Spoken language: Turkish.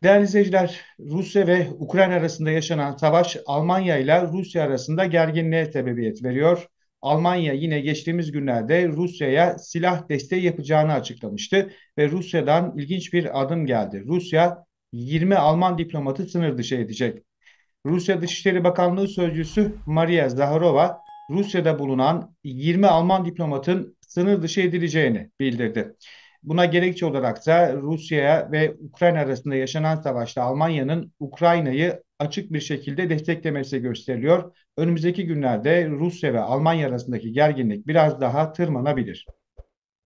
Değerli izleyiciler, Rusya ve Ukrayna arasında yaşanan savaş Almanya ile Rusya arasında gerginliğe sebebiyet veriyor. Almanya yine geçtiğimiz günlerde Rusya'ya silah desteği yapacağını açıklamıştı ve Rusya'dan ilginç bir adım geldi. Rusya 20 Alman diplomatı sınır dışı edecek. Rusya Dışişleri Bakanlığı Sözcüsü Maria Zaharova, Rusya'da bulunan 20 Alman diplomatın sınır dışı edileceğini bildirdi. Buna gerekçe olarak da Rusya ve Ukrayna arasında yaşanan savaşta Almanya'nın Ukrayna'yı açık bir şekilde desteklemesi gösteriliyor. Önümüzdeki günlerde Rusya ve Almanya arasındaki gerginlik biraz daha tırmanabilir.